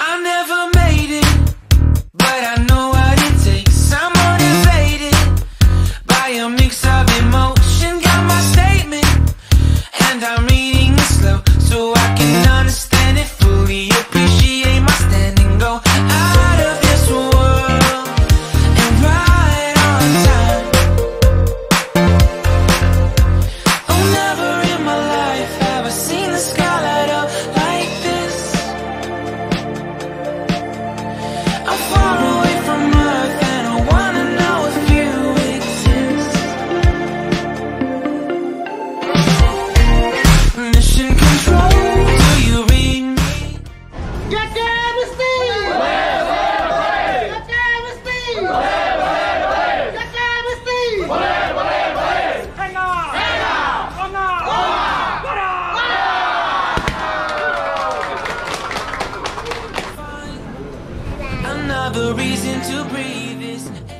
I never made it, but I know what it takes. I'm motivated by a mix of emotion. Got my statement, and I'm reading it slow so I can understand it fully. Appreciate my standing, go out of this world and right on time. Oh, never in my life have I seen the sky light up like this. I'm far away from Earth and I wanna know if you exist. Mission control, do you read me? Another reason to breathe is